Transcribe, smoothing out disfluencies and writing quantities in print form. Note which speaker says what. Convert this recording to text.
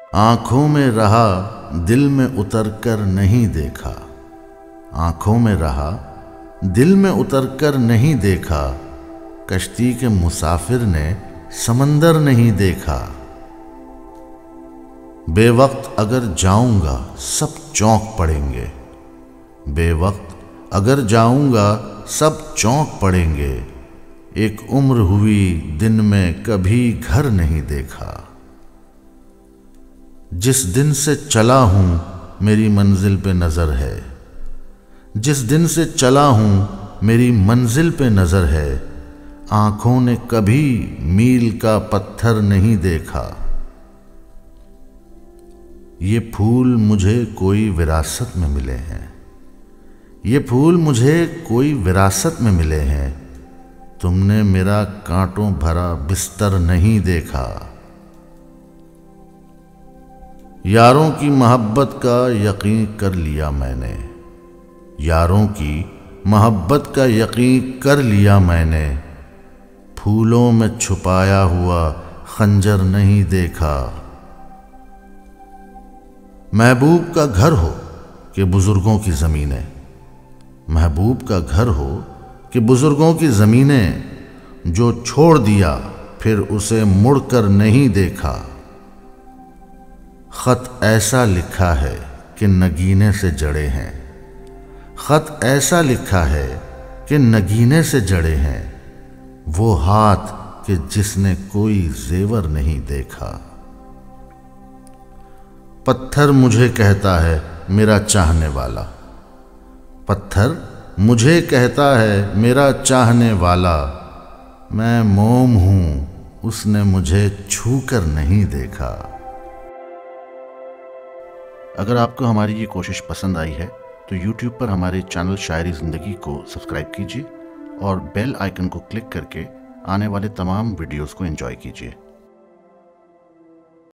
Speaker 1: आँखों में रहा दिल में उतर कर नहीं देखा, आँखों में रहा दिल में उतर कर नहीं देखा, कश्ती के मुसाफिर ने समंदर नहीं देखा। बेवक्त अगर जाऊंगा सब चौंक पड़ेंगे, बेवक्त अगर जाऊंगा सब चौंक पड़ेंगे। एक उम्र हुई दिन में कभी घर नहीं देखा। जिस दिन से चला हूं मेरी मंजिल पे नजर है, जिस दिन से चला हूं मेरी मंजिल पे नजर है। आंखों ने कभी मील का पत्थर नहीं देखा। ये फूल मुझे कोई विरासत में मिले हैं, ये फूल मुझे कोई विरासत में मिले हैं। तुमने मेरा कांटों भरा बिस्तर नहीं देखा। यारों की मोहब्बत का यकीन कर लिया मैंने, यारों की मोहब्बत का यकीन कर लिया मैंने। फूलों में छुपाया हुआ खंजर नहीं देखा। महबूब का घर हो कि बुजुर्गों की ज़मीनें, महबूब का घर हो कि बुजुर्गों की ज़मीनें। जो छोड़ दिया फिर उसे मुड़कर नहीं देखा। खत ऐसा लिखा है कि नगीने से जड़े हैं, खत ऐसा लिखा है कि नगीने से जड़े हैं। वो हाथ कि जिसने कोई जेवर नहीं देखा। पत्थर मुझे कहता है मेरा चाहने वाला, पत्थर मुझे कहता है मेरा चाहने वाला। मैं मोम हूं उसने मुझे छूकर नहीं देखा। अगर आपको हमारी ये कोशिश पसंद आई है तो YouTube पर हमारे चैनल शायरी ज़िंदगी को सब्सक्राइब कीजिए और बेल आइकन को क्लिक करके आने वाले तमाम वीडियोस को एंजॉय कीजिए।